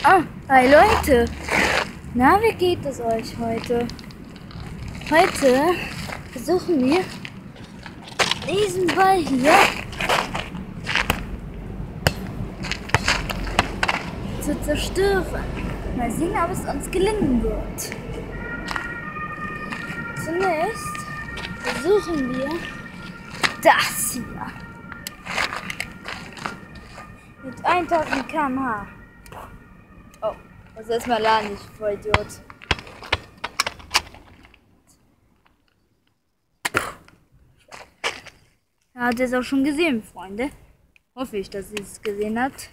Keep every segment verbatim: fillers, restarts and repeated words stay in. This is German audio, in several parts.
Ah, hi Leute. Na, wie geht es euch heute? Heute versuchen wir, diesen Ball hier zu zerstören. Mal sehen, ob es uns gelingen wird. Zunächst versuchen wir das hier mit tausend Kilometer pro Stunde. Oh, das ist mal laden, ich Vollidiot. Er hat es auch schon gesehen, Freunde. Hoffe ich, dass sie es gesehen hat.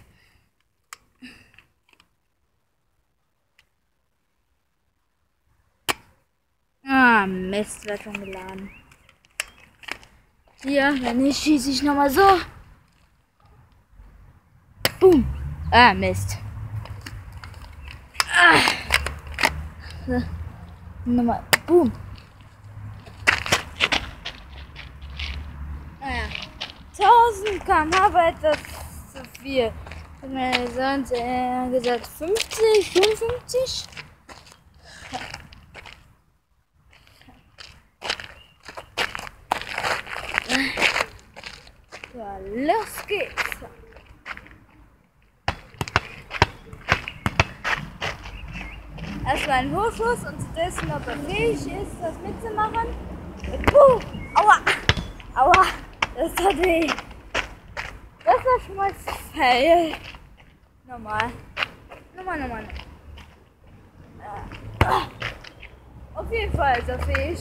Ah, Mist, wird schon geladen. Hier, wenn nicht, schieße ich nochmal so. Boom. Ah, Mist. Ah. So. Nochmal. Boom. Naja. tausend Kilometer pro Stunde, aber etwas zu viel. Ich habe mir sonst äh, gesagt fünfzig, fünfundfünfzig. Ja, los geht's. Erstmal ein Hochschuss und zu testen, ob er fähig ist, das mitzumachen. Puh, aua, aua, das hat weh. Das war schon mal fail. Nochmal, nochmal, nochmal. Auf jeden Fall ist er fähig.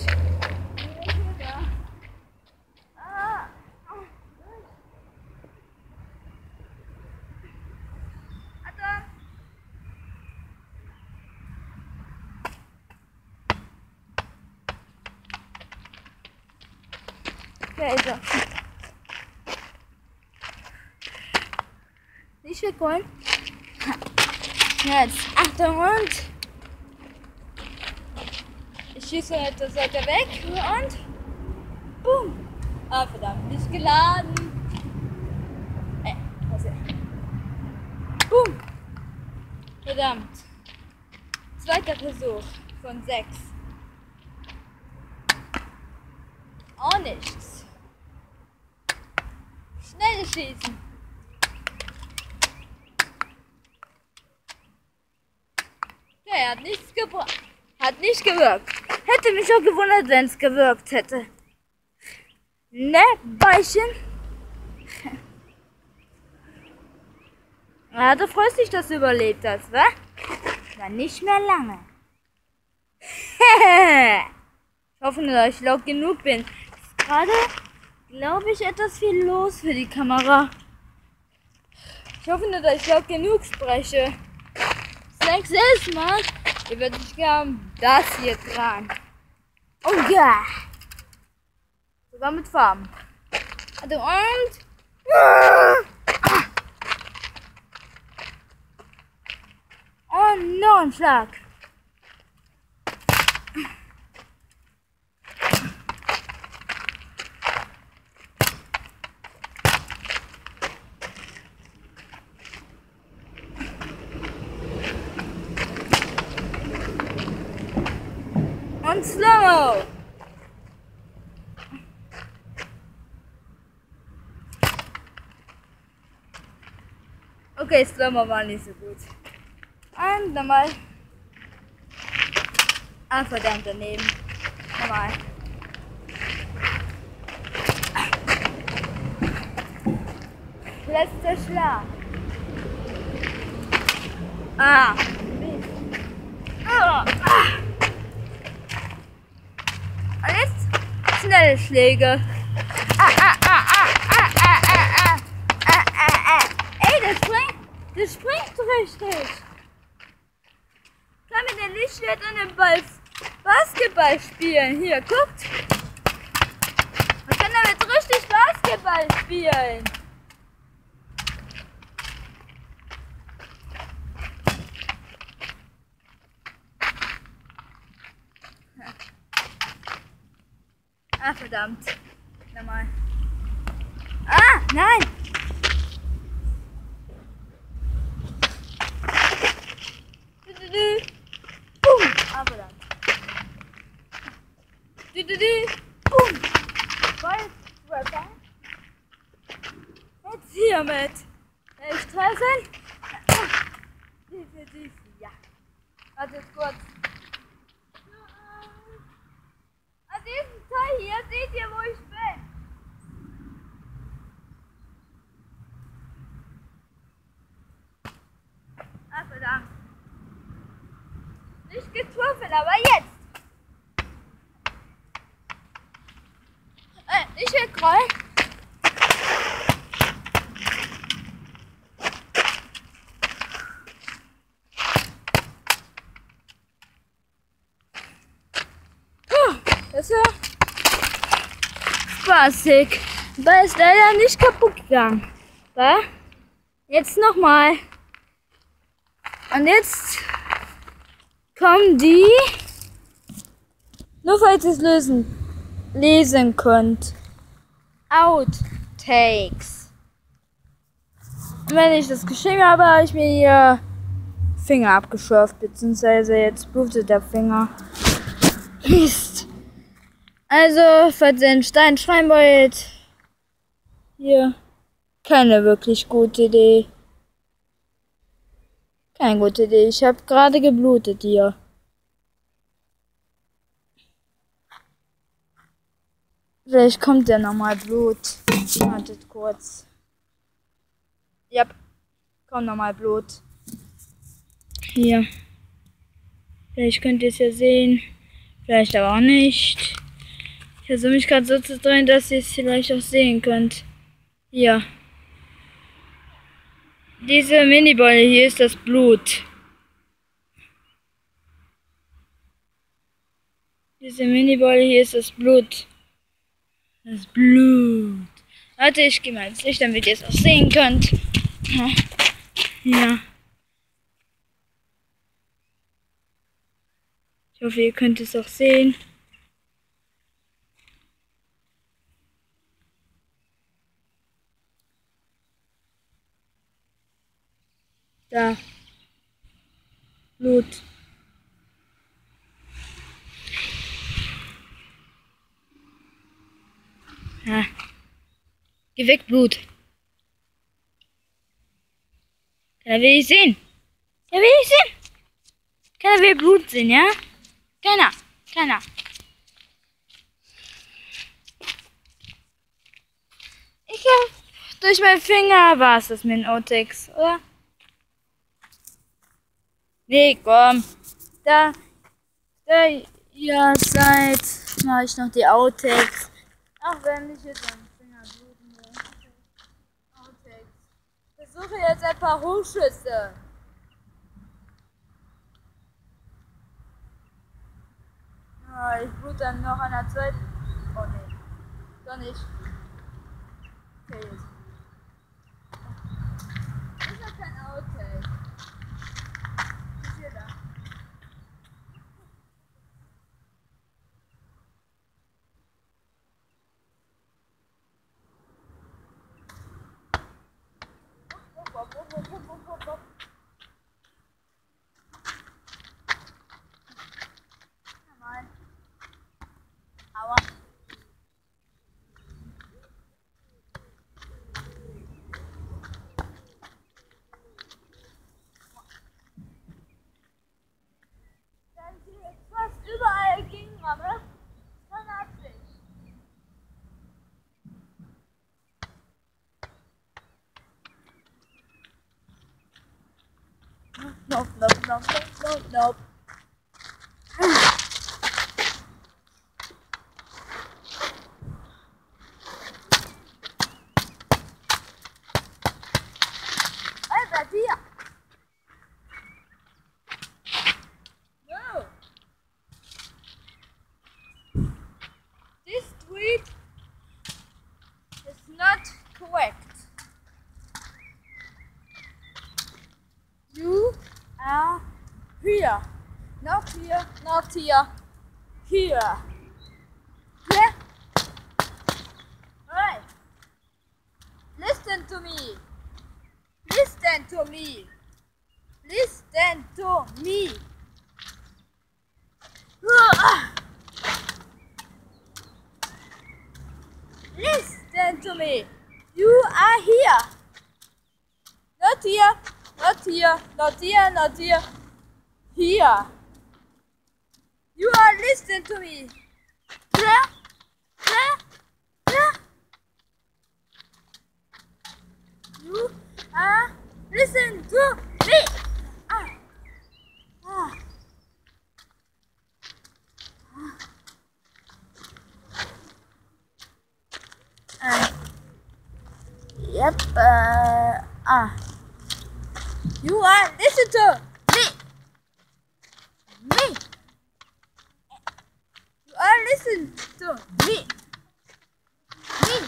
Da ist er. Nicht wegholen. Jetzt, Achtung und ich schieße etwas weiter weg und boom. Ah, verdammt, nicht geladen. Äh, was ist? Boom. Verdammt. Zweiter Versuch von sechs. Auch nichts. Schnell schießen. Ja, er hat nichts gebracht. Hat nicht gewirkt. Hätte mich auch gewundert, wenn es gewirkt hätte. Ne, Beichen? Ja, du freust dich, dass du überlebt hast, wa? War nicht mehr lange. Ich hoffe nur, dass ich laut genug bin. Ist gerade, glaube ich, etwas viel los für die Kamera. Ich hoffe nur, dass ich laut genug spreche. Das nächste Mal, ihr werdet nicht glauben, das hier dran. Oh ja! Sogar mit Farben. Also und... Und noch ein Schlag. Und Slow-Mo. Okay, Slow-Mo war nicht so gut. Und nochmal. Ah, verdammt, daneben. Nochmal. Letzter Schlag. Ah. Ah. Und jetzt schnelle Schläge. Ah, ah, ah, ah, ah, ah, ah, ah, ah, ah. Ey, das springt, das springt richtig. Kann mit dem Lichtschwert an dem Ball Basketball spielen. Hier, guckt. Man kann damit richtig Basketball spielen. Ah, verdammt. Nochmal. Ah, nein! hiermit. Ich treffen. Definitiv, ja. Warte kurz. An diesem Teil hier seht ihr, wo ich bin. Ah, verdammt. Nicht getroffen, aber jetzt. Äh, nicht wegrollen. Das war spaßig. Aber ist leider nicht kaputt gegangen. War? Jetzt nochmal. Und jetzt kommen die, nur falls ihr es lösen, lesen könnt, Outtakes. Und wenn ich das geschrieben habe, habe ich mir hier Finger abgeschürft, beziehungsweise jetzt blutet der Finger. Mist. Also, falls ihr einen Stein schreiben wollt, hier, keine wirklich gute Idee. Keine gute Idee. Ich habe gerade geblutet hier. Vielleicht kommt ja nochmal Blut. Wartet kurz. Ja, kommt nochmal Blut. Hier. Vielleicht könnt ihr es ja sehen. Vielleicht aber auch nicht. Ich versuche mich gerade so zu drehen, dass ihr es vielleicht auch sehen könnt. Hier. Diese Minibolle hier ist das Blut. Diese Minibolle hier ist das Blut. Das Blut. Warte, ich gehe mal ins Licht, damit ihr es auch sehen könnt. Ja. Ich hoffe, ihr könnt es auch sehen. Da. Blut. Ja. Geh weg, Blut. Keiner will ich sehen. Keiner will ich sehen. Keiner will Blut sehen, ja? Keiner. Keiner. Ich hab durch meinen Finger war es das mit den Outtakes, oder? Nee, komm. Da, da ihr seid, mache ich noch die Outtakes. Auch wenn ich jetzt am Finger bluten will. Outtakes. Ich versuche jetzt ein paar Hochschüsse. Ja, ich blute dann noch an der zweiten. Oh nee. Doch nicht. Okay, jetzt. Das ist ja kein Outtake. Hier da. Nochmal. Aua. Dann sie jetzt fast überall gegenramme. Von Absicht. Nope, nope, nope, nope, nope, nope. Alter, hier! No! This tweet is not correct. You are here. Not here, not here. Here. Yeah? Alright. Listen to me. Listen to me. Listen to me. Listen to me. You are here. Not here, not here, not here, not here. Here. You are listening to me. Claire? Claire? Claire? You are listening to me. Ah. Ah. Ah. Yep. Uh, ah. You are listening to me. Me. You are listening to me. Me.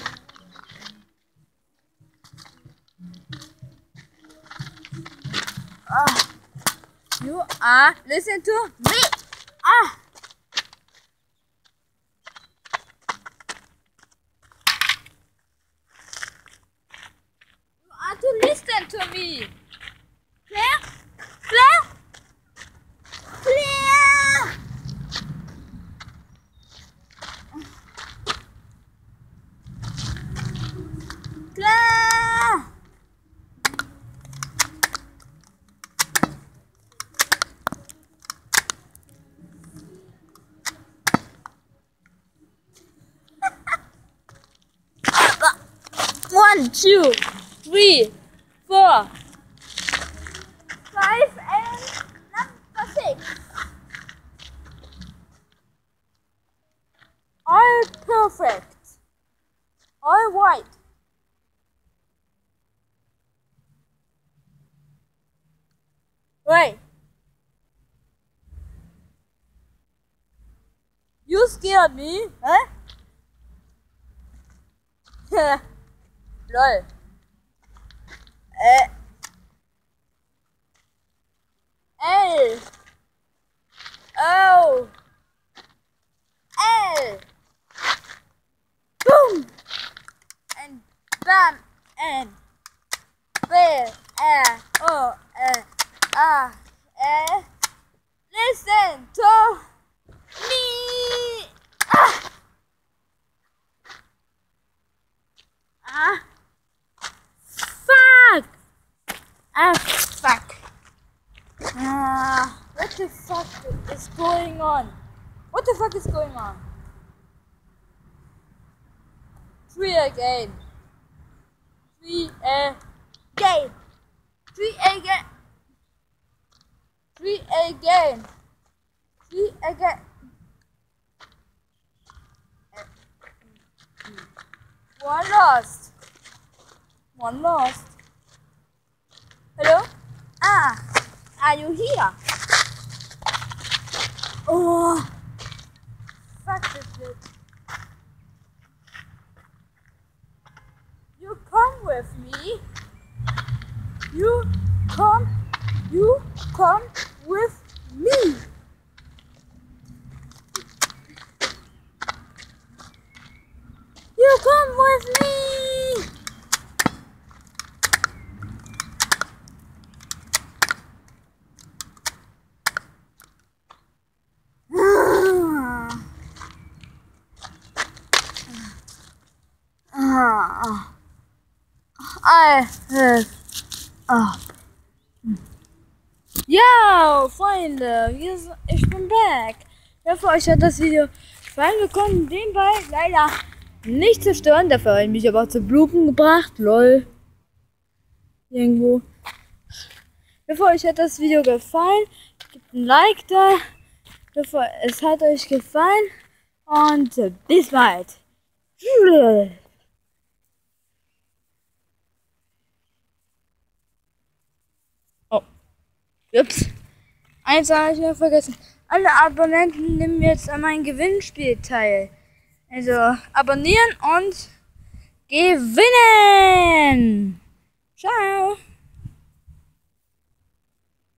Ah. You are listening to me. Ah. You are to listen to me. Claire? Claire? Claire? Claire? One, two, three, four, five, and number six. All perfect. All white. Right. You scared me, huh? Lol. Äh. L. O. L. Boom. And bam. And B. R. O. L. R. L. Listen to me. Ah. Ah. Fuck. Ah, fuck. Ah, what the fuck is going on? What the fuck is going on? Three again. Three again. Three again. Three again. Three again. One lost. One lost. Hello? Ah, are you here? Oh, fuck this bitch. You come with me. You come. You come with me. You come with me. I have up. Ja, Freunde, wir sind, ich bin back. Ich hoffe, euch hat das Video gefallen. Wir konnten den Ball leider nicht zerstören. Dafür habe ich mich aber zu Bluten gebracht. Lol. Irgendwo. Ich hoffe, euch hat das Video gefallen. Gebt ein Like da. Ich hoffe, es hat euch gefallen. Und bis bald. Oh. Ups. Eins habe ich noch vergessen. Alle Abonnenten nehmen jetzt an meinem Gewinnspiel teil. Also abonnieren und gewinnen. Ciao.